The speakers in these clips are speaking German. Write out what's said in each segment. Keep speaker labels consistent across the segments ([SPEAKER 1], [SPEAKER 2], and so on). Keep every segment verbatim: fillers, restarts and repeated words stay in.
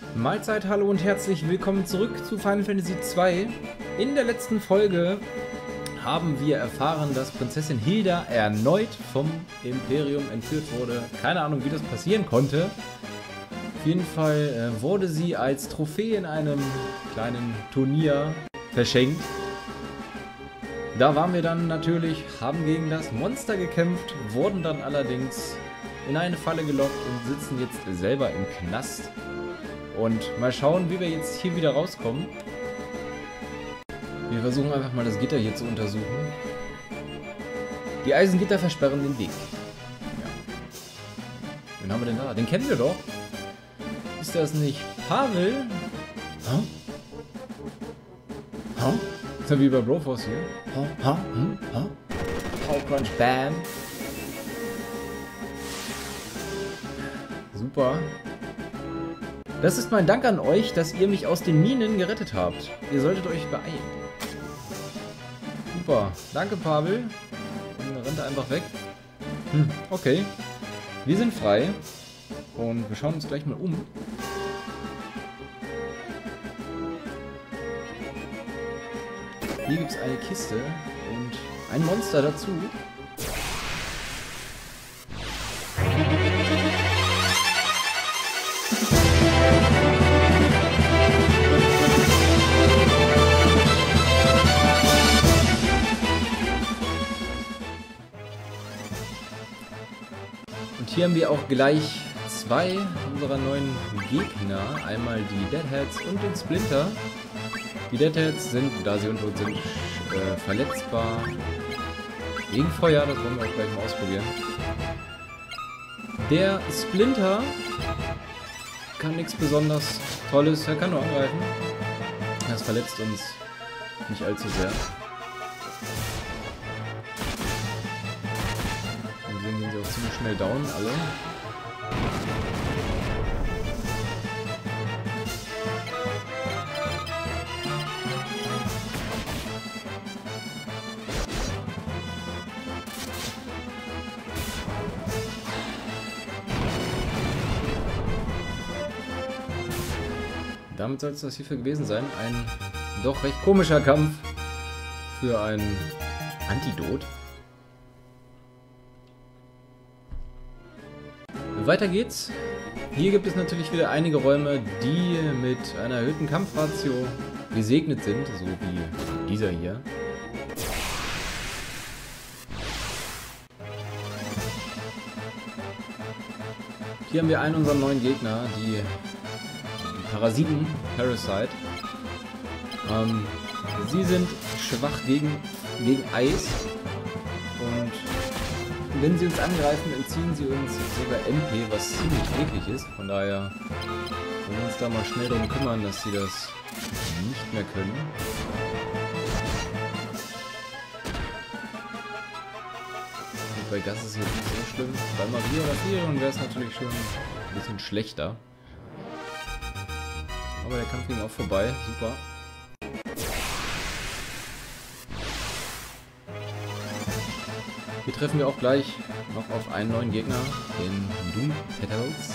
[SPEAKER 1] Mahlzeit, hallo und herzlich willkommen zurück zu Final Fantasy zwei. In der letzten Folge haben wir erfahren, dass Prinzessin Hilda erneut vom Imperium entführt wurde. Keine Ahnung, wie das passieren konnte. Auf jeden Fall äh, wurde sie als Trophäe in einem kleinen Turnier verschenkt. Da waren wir dann natürlich, haben gegen das Monster gekämpft, wurden dann allerdings in eine Falle gelockt und sitzen jetzt selber im Knast. Und mal schauen, wie wir jetzt hier wieder rauskommen. Wir versuchen einfach mal das Gitter hier zu untersuchen. Die Eisengitter versperren den Weg. Ja. Wen haben wir denn da? Den kennen wir doch. Ist das nicht Pavel? Huh? Huh? Ist ja wie bei Broforce hier. Huh? Huh? Hm? Huh? Power Crunch, Bam. Super. Das ist mein Dank an euch, dass ihr mich aus den Minen gerettet habt. Ihr solltet euch beeilen. Super. Danke, Pavel. Und dann rennt er einfach weg. Hm, okay. Wir sind frei. Und wir schauen uns gleich mal um. Hier gibt es eine Kiste und ein Monster dazu. Und hier haben wir auch gleich zwei unserer neuen Gegner. Einmal die Deadheads und den Splinter. Die Deadheads sind, da sie untot sind, äh, verletzbar gegen Feuer. Das wollen wir auch gleich mal ausprobieren. Der Splinter kann nichts besonders Tolles. Er kann nur angreifen. Das verletzt uns nicht allzu sehr. Und deswegen gehen sie auch ziemlich schnell down, alle. Damit soll es das hierfür gewesen sein. Ein doch recht komischer Kampf für ein Antidot. Weiter geht's. Hier gibt es natürlich wieder einige Räume, die mit einer erhöhten Kampfratio gesegnet sind, so wie dieser hier. Hier haben wir einen unserer neuen Gegner, die Parasiten, Parasite. Ähm, sie sind schwach gegen, gegen Eis und wenn sie uns angreifen, entziehen sie uns sogar M P, was ziemlich eklig ist. Von daher wollen wir uns da mal schnell darum kümmern, dass sie das nicht mehr können. Und bei Gas ist es jetzt nicht so schlimm. Bei Maria oder Firion wäre es natürlich schon ein bisschen schlechter. Aber der Kampf ging auch vorbei. Super. Hier treffen wir auch gleich noch auf einen neuen Gegner, den Doom Petals.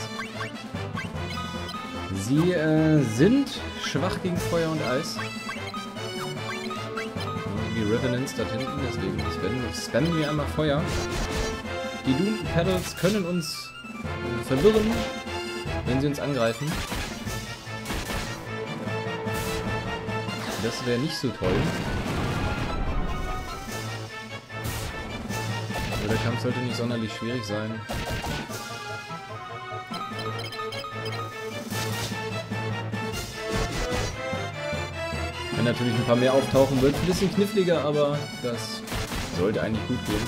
[SPEAKER 1] Sie äh, sind schwach gegen Feuer und Eis. Wie Revenants da hinten, deswegen spammen, spammen wir einmal Feuer. Die Doom Petals können uns äh, verwirren, wenn sie uns angreifen. Das wäre nicht so toll. Aber der Kampf sollte nicht sonderlich schwierig sein. Wenn natürlich ein paar mehr auftauchen, wird ein bisschen kniffliger, aber das sollte eigentlich gut gehen.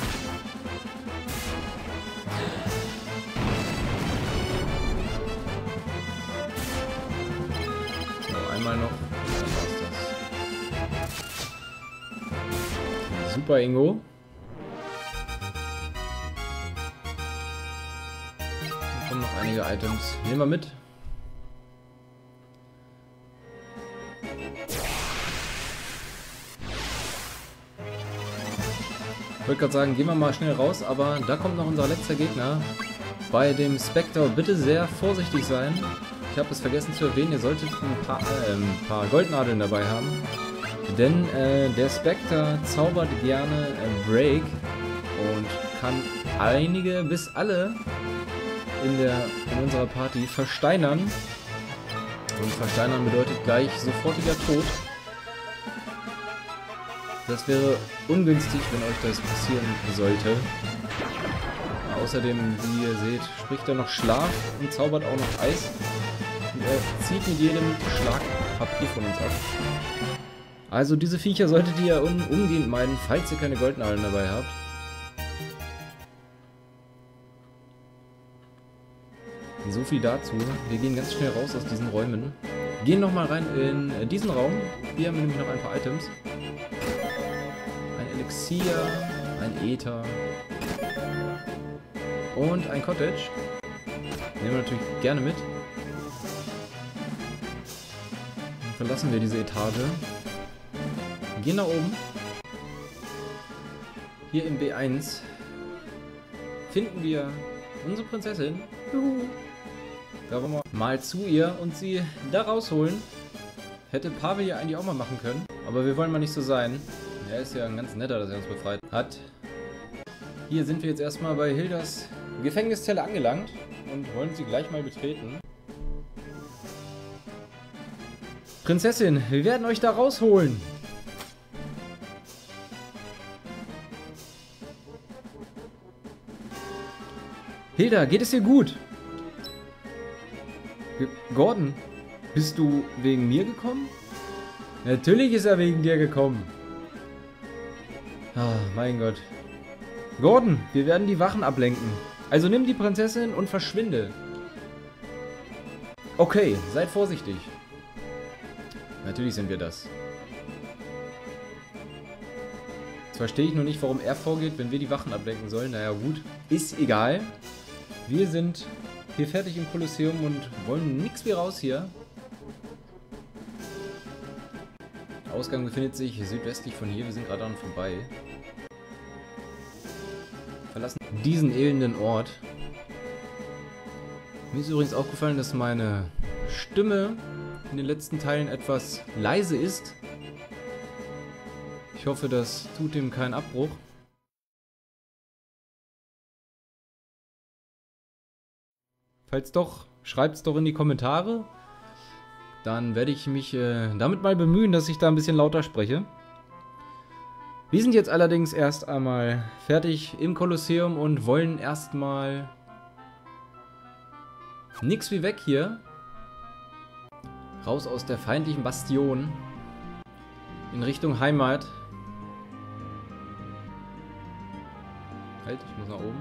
[SPEAKER 1] So, einmal noch. Super, Ingo. Hier kommen noch einige Items. Nehmen wir mit. Ich wollte gerade sagen, gehen wir mal schnell raus, aber da kommt noch unser letzter Gegner. Bei dem Spectre bitte sehr vorsichtig sein. ich habe es vergessen zu erwähnen, ihr solltet ein paar, äh, ein paar Goldnadeln dabei haben. Denn äh, der Spectre zaubert gerne äh, Break und kann einige bis alle in, der, in unserer Party versteinern. Und versteinern bedeutet gleich sofortiger Tod. Das wäre ungünstig, wenn euch das passieren sollte. Außerdem, wie ihr seht, spricht er noch Schlaf und zaubert auch noch Eis. Und er zieht mit jedem Schlag H P von uns ab. Also diese Viecher solltet ihr un umgehend meiden, falls ihr keine Goldnadeln dabei habt. So viel dazu. Wir gehen ganz schnell raus aus diesen Räumen. Gehen nochmal rein in diesen Raum. Hier haben wir nämlich noch ein paar Items. Ein Elixier, ein Ether und ein Cottage. Nehmen wir natürlich gerne mit. Dann verlassen wir diese Etage. Gehen nach oben. Hier im B eins finden wir unsere Prinzessin. Juhu. Da wollen wir mal zu ihr und sie da rausholen. Hätte Pavel ja eigentlich auch mal machen können. Aber wir wollen mal nicht so sein. Er ist ja ein ganz netter, dass er uns befreit hat. Hier sind wir jetzt erstmal bei Hildas Gefängniszelle angelangt und wollen sie gleich mal betreten. Prinzessin, wir werden euch da rausholen. Hilda, geht es dir gut? G Gordon, bist du wegen mir gekommen? Natürlich ist er wegen dir gekommen. Ah, mein Gott. Gordon, wir werden die Wachen ablenken. Also nimm die Prinzessin und verschwinde. Okay, seid vorsichtig. Natürlich sind wir das. Jetzt verstehe ich nur nicht, warum er vorgeht, wenn wir die Wachen ablenken sollen. Naja, gut. Ist egal. Wir sind hier fertig im Kolosseum und wollen nichts wie raus hier. Der Ausgang befindet sich südwestlich von hier. Wir sind gerade daran vorbei. Verlassen diesen elenden Ort. Mir ist übrigens aufgefallen, dass meine Stimme in den letzten Teilen etwas leise ist. Ich hoffe, das tut dem keinen Abbruch. Falls doch, schreibt es doch in die Kommentare. Dann werde ich mich äh, damit mal bemühen, dass ich da ein bisschen lauter spreche. Wir sind jetzt allerdings erst einmal fertig im Kolosseum und wollen erstmal nix wie weg hier. Raus aus der feindlichen Bastion. In Richtung Heimat. Halt, ich muss nach oben.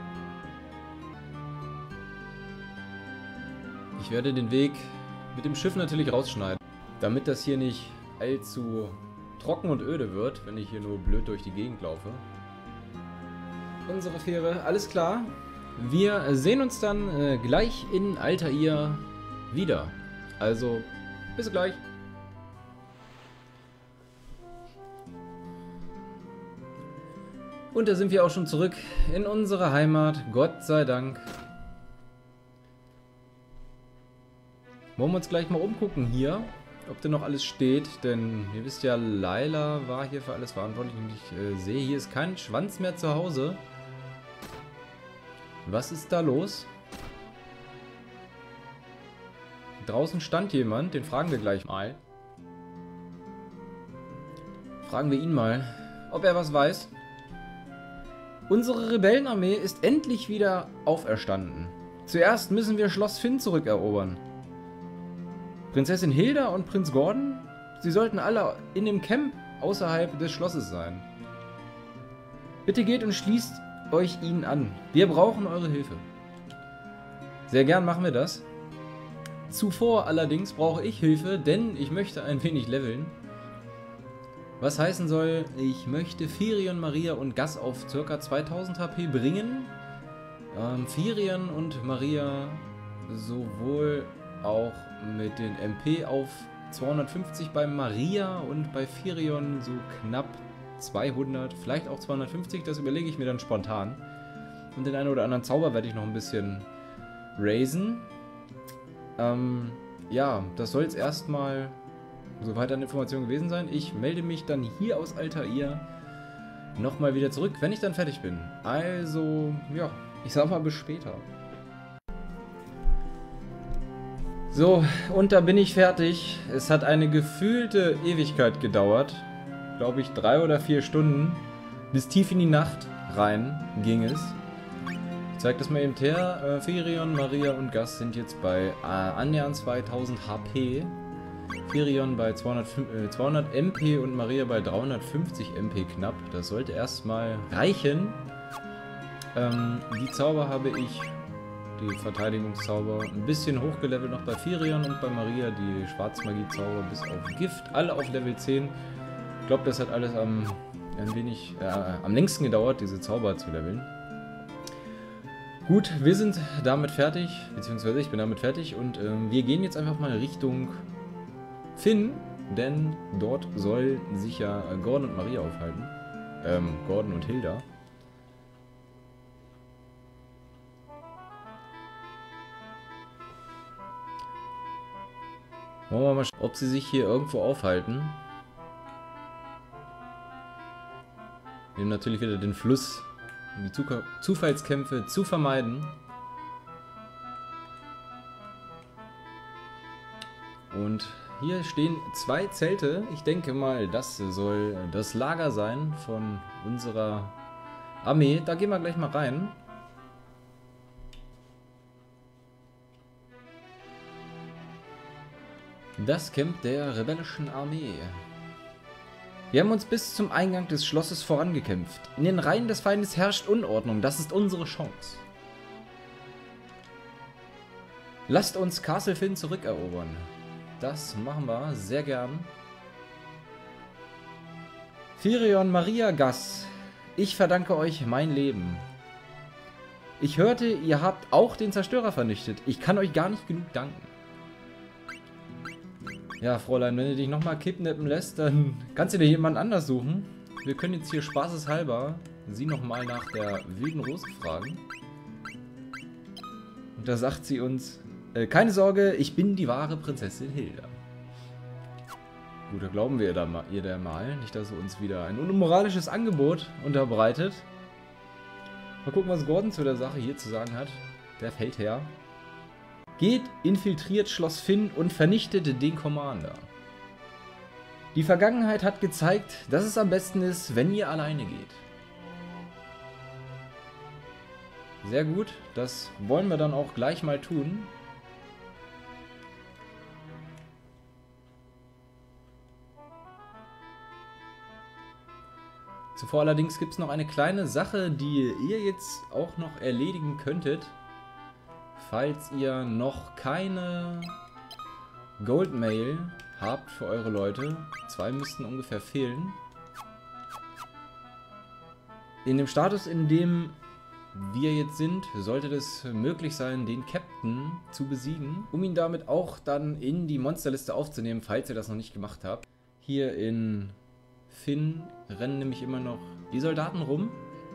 [SPEAKER 1] Ich werde den Weg mit dem Schiff natürlich rausschneiden, damit das hier nicht allzu trocken und öde wird, wenn ich hier nur blöd durch die Gegend laufe. Unsere Fähre, alles klar. Wir sehen uns dann äh, gleich in Altair wieder. Also, bis gleich. Und da sind wir auch schon zurück in unserer Heimat, Gott sei Dank. Wollen wir uns gleich mal umgucken hier, ob da noch alles steht, denn ihr wisst ja, Laila war hier für alles verantwortlich und ich äh, sehe, hier ist kein Schwanz mehr zu Hause. Was ist da los? Draußen stand jemand, den fragen wir gleich mal. Fragen wir ihn mal, ob er was weiß. Unsere Rebellenarmee ist endlich wieder auferstanden. Zuerst müssen wir Schloss Finn zurückerobern. Prinzessin Hilda und Prinz Gordon, sie sollten alle in dem Camp außerhalb des Schlosses sein. Bitte geht und schließt euch ihnen an. Wir brauchen eure Hilfe. Sehr gern machen wir das. Zuvor allerdings brauche ich Hilfe, denn ich möchte ein wenig leveln. Was heißen soll, ich möchte Firion, Maria und Gas auf ca. zweitausend H P bringen. Ähm, Firion und Maria sowohl auch mit den M P auf zweihundertfünfzig bei Maria und bei Firion so knapp zweihundert, vielleicht auch zweihundertfünfzig, das überlege ich mir dann spontan. Und den einen oder anderen Zauber werde ich noch ein bisschen raisen. Ähm, ja, das soll jetzt erstmal soweit an Informationen gewesen sein. Ich melde mich dann hier aus Altair nochmal wieder zurück, wenn ich dann fertig bin. Also, ja, ich sag mal bis später. So, und da bin ich fertig. Es hat eine gefühlte Ewigkeit gedauert. Glaube ich, drei oder vier Stunden. Bis tief in die Nacht rein ging es. Ich zeige das mal eben her. Äh, Firion, Maria und Gas sind jetzt bei äh, annähernd zweitausend H P. Firion bei zweihundert M P und Maria bei dreihundertfünfzig M P knapp. Das sollte erstmal reichen. Ähm, die Zauber habe ich, die Verteidigungszauber, ein bisschen hochgelevelt noch bei Firion und bei Maria die Schwarzmagie-Zauber bis auf Gift. Alle auf Level zehn. Ich glaube, das hat alles am, ein wenig, äh, am längsten gedauert, diese Zauber zu leveln. Gut, wir sind damit fertig, beziehungsweise ich bin damit fertig und ähm, wir gehen jetzt einfach mal Richtung Finn, denn dort sollen sich ja Gordon und Maria aufhalten. Ähm, Gordon und Hilda. Wollen wir mal schauen, ob sie sich hier irgendwo aufhalten. Wir nehmen natürlich wieder den Fluss, um die Zuf- Zufallskämpfe zu vermeiden. Und hier stehen zwei Zelte. Ich denke mal, das soll das Lager sein von unserer Armee. Da gehen wir gleich mal rein. Das Camp der rebellischen Armee. Wir haben uns bis zum Eingang des Schlosses vorangekämpft. In den Reihen des Feindes herrscht Unordnung. Das ist unsere Chance. Lasst uns Castle Finn zurückerobern. Das machen wir sehr gern. Firion, Maria, Gas. Ich verdanke euch mein Leben. Ich hörte, ihr habt auch den Zerstörer vernichtet. Ich kann euch gar nicht genug danken. Ja, Fräulein, wenn du dich nochmal kidnappen lässt, dann kannst du dir jemand anders suchen. Wir können jetzt hier spaßeshalber sie nochmal nach der wilden Rose fragen. Und da sagt sie uns, äh, keine Sorge, ich bin die wahre Prinzessin Hilda. Gut, da glauben wir ihr da mal, ihr da mal. Nicht, dass sie uns wieder ein unmoralisches Angebot unterbreitet. Mal gucken, was Gordon zu der Sache hier zu sagen hat. Der Feldherr. Geht, infiltriert Schloss Finn und vernichtet den Commander. Die Vergangenheit hat gezeigt, dass es am besten ist, wenn ihr alleine geht. Sehr gut, das wollen wir dann auch gleich mal tun. Zuvor allerdings gibt es noch eine kleine Sache, die ihr jetzt auch noch erledigen könntet. Falls ihr noch keine Goldmail habt für eure Leute, zwei müssten ungefähr fehlen. In dem Status, in dem wir jetzt sind, sollte es möglich sein, den Captain zu besiegen, um ihn damit auch dann in die Monsterliste aufzunehmen, falls ihr das noch nicht gemacht habt. Hier in Finn rennen nämlich immer noch die Soldaten rum.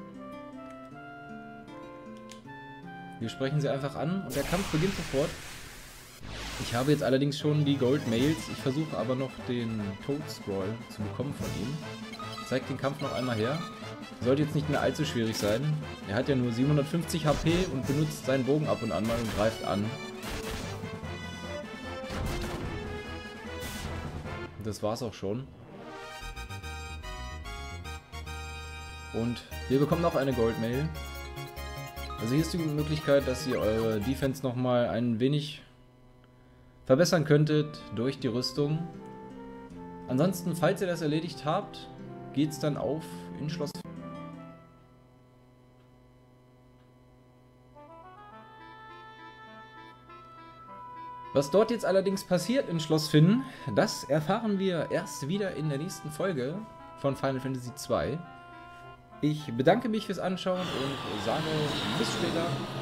[SPEAKER 1] Wir sprechen sie einfach an und der Kampf beginnt sofort. Ich habe jetzt allerdings schon die Gold Mails. Ich versuche aber noch den Toad Scroll zu bekommen von ihm. Zeigt den Kampf noch einmal her. Sollte jetzt nicht mehr allzu schwierig sein. Er hat ja nur siebenhundertfünfzig H P und benutzt seinen Bogen ab und an mal und greift an. Das war's auch schon. Und wir bekommen noch eine Gold Mail. Also hier ist die Möglichkeit, dass ihr eure Defense nochmal ein wenig verbessern könntet durch die Rüstung. Ansonsten, falls ihr das erledigt habt, geht's dann auf in Schloss. Was dort jetzt allerdings passiert in Schloss Finn, das erfahren wir erst wieder in der nächsten Folge von Final Fantasy zwei. Ich bedanke mich fürs Anschauen und sage bis später.